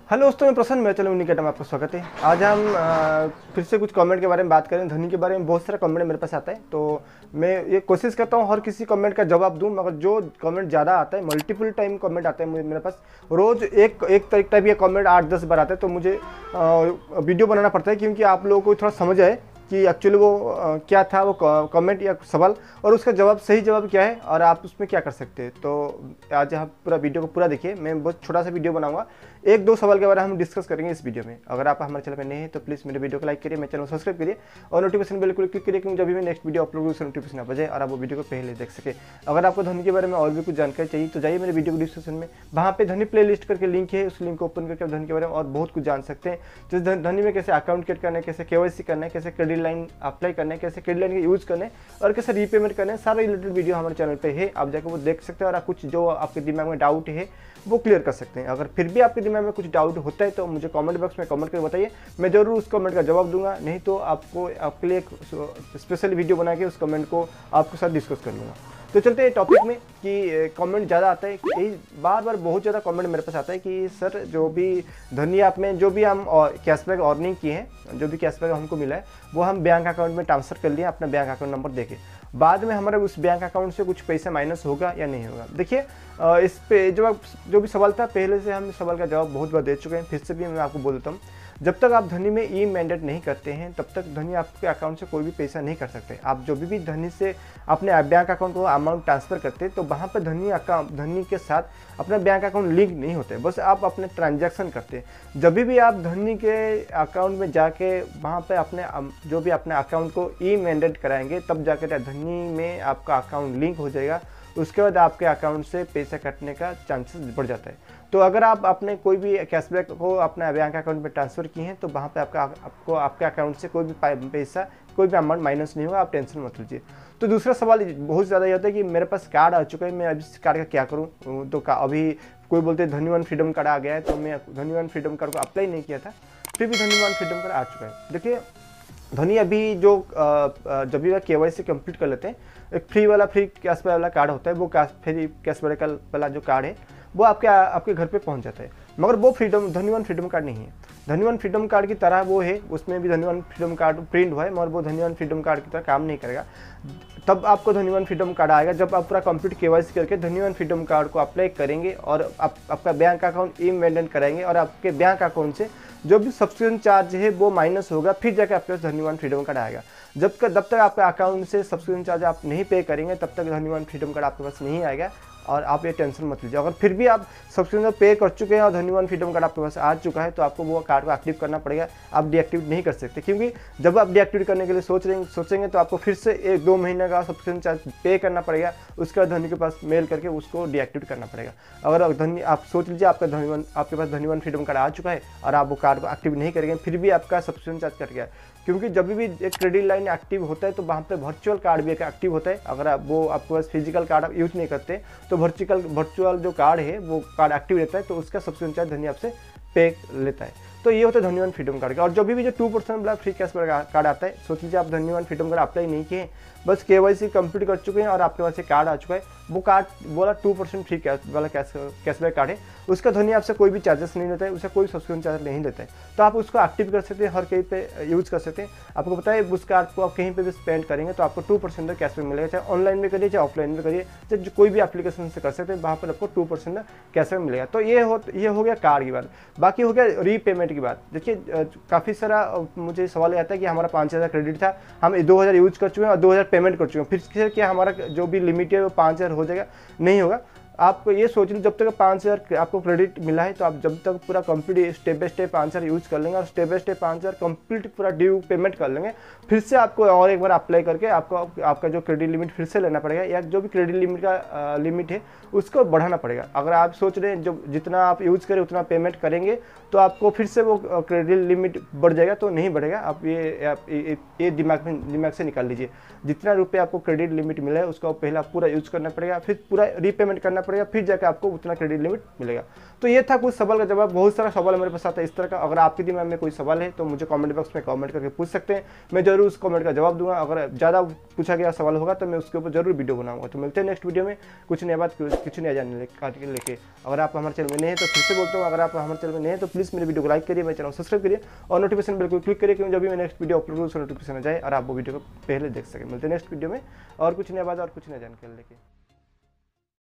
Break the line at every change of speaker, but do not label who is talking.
Hello दोस्तों, मैं प्रसन्न, मेरे चैनल उन्हीं में आपका स्वागत है। आज हम फिर से कुछ कमेंट के बारे में बात करें। धनी के बारे में बहुत सारा कमेंट मेरे पास आता है, तो मैं ये कोशिश करता हूँ हर किसी कमेंट का जवाब दूँ, मगर जो कमेंट ज़्यादा आता है, मल्टीपल टाइम कमेंट आता है मेरे पास, रोज़ एक टाइप ये कमेंट 8-10 बार आता है, तो मुझे वीडियो बनाना पड़ता है, क्योंकि आप लोगों को थोड़ा समझ आए कि एक्चुअली वो क्या था, वो कमेंट या सवाल, और उसका जवाब, सही जवाब क्या है और आप उसमें क्या कर सकते हैं। तो आज आप पूरा वीडियो को पूरा देखिए। मैं बहुत छोटा सा वीडियो बनाऊंगा, 1-2 सवाल के बारे में हम डिस्कस करेंगे इस वीडियो में। अगर आप हमारे चैनल पर नए हैं तो प्लीज़ मेरे वीडियो को लाइक करिए, मेरे चैनल को सब्सक्राइब करिए और नोटिफिकेशन बेल को क्लिक करिए, क्योंकि जब भी मैं नेक्स्ट वीडियो अपलोड करूँ उसका नोटिफिकेशन आ जाए और आप वो वीडियो को पहले देख सके। अगर आपको धनी के बारे में और भी कुछ जानकारी चाहिए तो जाइए मेरे वीडियो को डिस्क्रिप्शन में, वहाँ पे धनी प्ले लिस्ट करके लिंक है, उस लिंक को ओपन करके आप धनी के बारे में और बहुत कुछ जान सकते हैं। जैसे धनी में कैसे अकाउंट क्रिएट करना है, कैसे KYC करना है, कैसे क्रेडिट लाइन अप्लाई करना है, कैसे क्रेडिट लाइन का यूज करना है और कैसे रीपेमेंट करना है, सारा रिलेटेड वीडियो हमारे चैनल पे है। आप जाकर वो देख सकते हैं और कुछ जो आपके दिमाग में डाउट है वो क्लियर कर सकते हैं। अगर फिर भी आपके दिमाग में कुछ डाउट होता है तो मुझे कमेंट बॉक्स में कमेंट करके बताइए, मैं जरूर उस कमेंट का जवाब दूंगा। नहीं तो आपके लिए एक स्पेशल वीडियो बना के उस कमेंट को आपके साथ डिस्कस कर लूँगा। तो चलते हैं टॉपिक में कि कमेंट ज़्यादा आता है, यही बार बहुत ज़्यादा कमेंट मेरे पास आता है कि सर जो भी धनी ऐप में जो भी हम कैशबैक अर्निंग किए हैं, जो भी कैशबैक हमको मिला है वो हम बैंक अकाउंट में ट्रांसफ़र कर लिए, अपना बैंक अकाउंट नंबर देके बाद में हमारे उस बैंक अकाउंट से कुछ पैसा माइनस होगा या नहीं होगा। देखिए, इस पे जो भी सवाल था, पहले से हम इस सवाल का जवाब बहुत बार दे चुके हैं, फिर से भी मैं आपको बोल देता हूँ। जब तक आप धनी में ई मैंडेट नहीं करते हैं तब तक धनी आपके अकाउंट से कोई भी पैसा नहीं कर सकते। आप जो भी धनी से अपने बैंक अकाउंट को अमाउंट ट्रांसफ़र करते हैं तो वहाँ पर धनी के साथ अपना बैंक अकाउंट लिंक नहीं होते, बस आप अपने ट्रांजैक्शन करते हैं। जब भी आप धनी के अकाउंट में जाके वहाँ पर अपने जो भी अपने अकाउंट को ई मैंडेट कराएंगे तब जाकर धनी में आपका अकाउंट लिंक हो जाएगा। उसके बाद आपके अकाउंट से पैसा कटने का चांसेस बढ़ जाता है। तो अगर आप अपने कोई भी कैशबैक को अपने बैंक अकाउंट में ट्रांसफ़र किए हैं तो वहाँ पे आपको आपके अकाउंट से कोई भी पैसा, कोई भी अमाउंट माइनस नहीं होगा, आप टेंशन मत लीजिए। तो दूसरा सवाल बहुत ज़्यादा ये होता है कि मेरे पास कार्ड आ चुका है, मैं अभी इस कार्ड का क्या करूँ। तो अभी कोई बोलते हैं धनी वन फ्रीडम कार्ड आ गया है, तो मैं धनी वन फ्रीडम कार्ड को अप्लाई नहीं किया था, फिर भी धनी वन फ्रीडम कार्ड आ चुका है। देखिए, धनी अभी जो जब भी KYC कंप्लीट कर लेते हैं, एक फ्री कैशबैक वाला कार्ड होता है, वो फ्री कैशबैक वाला जो कार्ड है वो आपके घर पे पहुंच जाता है। मगर वो धनी वन फ्रीडम कार्ड नहीं है। धनी वन फ्रीडम कार्ड की तरह वो है, उसमें भी धनी वन फ्रीडम कार्ड प्रिंट हुआ है, मगर वो धनी वन फ्रीडम कार्ड की तरह काम नहीं करेगा। तब आपको धनी वन फ्रीडम कार्ड आएगा जब आप पूरा कंप्लीट KYC करके धनी वन फ्रीडम कार्ड को अप्लाई करेंगे और आपका बैंक अकाउंट ई मेंटेन कराएंगे और आपके बैंक अकाउंट से जो भी सब्सक्रिप्शन चार्ज है वो माइनस होगा, फिर जाकर आपके पास धनी वन फ्रीडम कार्ड आएगा। जब तक आपके अकाउंट से सब्सक्रिप्शन चार्ज आप नहीं पे करेंगे तब तक धनी वन फ्रीडम कार्ड आपके पास नहीं आएगा। और आप ये टेंशन मत लीजिए। अगर फिर भी आप सब्सक्रिप्शन पे कर चुके हैं और धनी वन फ्रीडम कार्ड आपके पास आ चुका है तो आपको वो कार्ड को एक्टिव करना पड़ेगा, आप डीएक्टिवेट नहीं कर सकते, क्योंकि जब आप डीएक्टिवेट करने के लिए सोचेंगे तो आपको फिर से 1-2 महीने का सब्सक्रिप्शन चार्ज पे करना पड़ेगा, उसके बाद धनी के पास मेल करके उसको डीएक्टिवेट करना पड़ेगा। अगर धनी, आप सोच लीजिए आपके पास धनी वन फ्रीडम कार्ड आ चुका है और आप वो कार्ड को एक्टिव नहीं करेंगे, फिर भी आपका सब्सक्रिप्शन चार्ज कट गया, क्योंकि जब भी एक क्रेडिट लाइन एक्टिव होता है तो वहाँ पे वर्चुअल कार्ड भी एक एक्टिव होता है। अगर आपके पास फिजिकल कार्ड आप यूज नहीं करते तो वर्चुअल जो कार्ड है वो कार्ड एक्टिव रहता है, तो उसका सब्सक्रिप्शन चार्ज धनी आपसे पे लेता है। तो ये होता है धनी वन फ्रीडम कार्ड का। और जो भी जो 2% वाला फ्री कैशबैक कार्ड आता है, सोच लीजिए आप धनी वन फ्रीडम कार्ड अप्लाई नहीं किए, बस KYC कंप्लीट कर चुके हैं और आपके पास ये कार्ड आ चुका है, वो कार्ड वाला 2% फ्री वाला कैशबैक कार्ड है, उसका धनी आपसे कोई भी चार्जेस नहीं लेता है, उसका कोई सब्सक्रिप्शन चार्ज नहीं लेता है। तो आप उसको एक्टिव कर सकते हैं, हर कहीं पे यूज़ कर सकते हैं। आपको पता है उस कार्ड को आप कहीं पे भी स्पेंड करेंगे तो आपको 2% कैशबैक मिलेगा, चाहे ऑनलाइन में करिए चाहे ऑफलाइन में करिए, चाहे कोई भी एप्लीकेशन से कर सकते हैं, वहाँ पर आपको 2% कैशबैक मिलेगा। तो ये हो गया कार्ड की बात। बाकी हो गया रीपेमेंट की बात। देखिए, काफ़ी सारा मुझे सवाल आता है कि हमारा 5,000 क्रेडिट था, हम 2,000 यूज कर चुके हैं और 2,000 पेमेंट कर चुके हैं, फिर क्या हमारा जो भी लिमिट है वो 5,000 हो जाएगा? नहीं होगा। आपको ये सोच लीजिए, जब तक 5,000 आपको क्रेडिट मिला है तो आप जब तक पूरा complete step by step 5,000 use कर लेंगे और स्टेप बाय स्टेप 5,000 कंप्लीट पूरा ड्यू पेमेंट कर लेंगे, फिर से आपको और एक बार अप्लाई करके आपका जो क्रेडिट लिमिट फिर से लेना पड़ेगा, या जो भी क्रेडिट लिमिट का लिमिट है उसको बढ़ाना पड़ेगा। अगर आप सोच रहे हैं जो जितना आप यूज करें उतना पेमेंट करेंगे तो आपको फिर से वो क्रेडिट लिमिट बढ़ जाएगा, तो नहीं बढ़ेगा। आप ये दिमाग से निकाल लीजिए, जितना रुपये आपको क्रेडिट लिमिट मिला है उसका पहला पूरा यूज करना पड़ेगा, फिर पूरा रीपेमेंट करना पड़ेगा, फिर जाकर आपको उतना क्रेडिट लिमिट मिलेगा। तो ये था कुछ सवाल का जवाब। बहुत सारा सवाल मेरे पास आता है इस तरह का। अगर आपके दिमाग में कोई सवाल है तो मुझे कमेंट बॉक्स में कमेंट करके पूछ सकते हैं, मैं जरूर उस कमेंट का जवाब दूंगा। अगर ज़्यादा पूछा गया सवाल होगा तो मैं उसके ऊपर जरूर वीडियो बनाऊंगा। तो मिलते हैं नेक्स्ट वीडियो में कुछ नया बात, कुछ नया जानने लेके। अगर आप हमारे चैनल में नहीं है तो फिर से बोलता हूँ, अगर आप हमारे चैनल में नहीं है तो प्लीज़ मेरे वीडियो को लाइक करिए, मेरे चैनल सब्सक्राइब करिए और नोटिफिकेशन बेल को क्लिक करिए, क्योंकि जब भी मैं नेक्स्ट वीडियो अपलोड करूँ उसका नोटिफिकेशन आ जाए और आप वो वीडियो को पहले देख सकें। मिलते हैं नेक्स्ट वीडियो में और कुछ नया बात और कुछ नया जानकारी लेके।